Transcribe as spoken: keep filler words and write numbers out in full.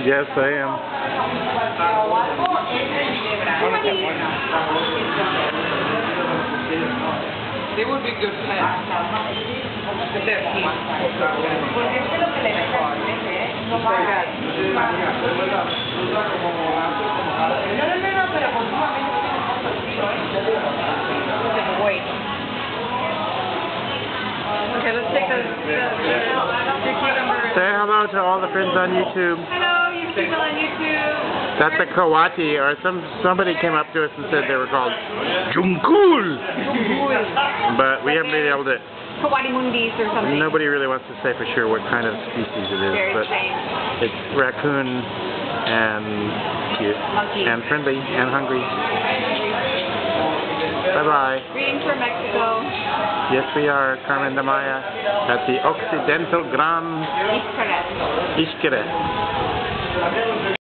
Yes, I am. They would be good pets. But they're cute. Okay, let's take a Say hello to all the friends on YouTube. Hello, you people on YouTube. That's a coati, or some somebody came up to us and said they were called junkul. But we haven't been able to. Coati mundis or something. Nobody really wants to say for sure what kind of species it is, Very but strange. it's raccoon and cute Monkey. and friendly and hungry. Bye bye. Greetings from Mexico. Yes, we are Carmen de Maya at the Occidental Grand Xcaret. Xcaret.